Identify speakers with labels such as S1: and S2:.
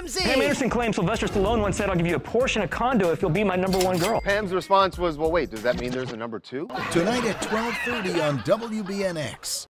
S1: TMZ.
S2: Pam Anderson claims Sylvester Stallone once said, "I'll give you a Porsche and a condo if you'll be my #1 girl."
S3: Pam's response was, well, wait, does that mean there's a #2?
S4: Tonight at 12:30 on WBNX.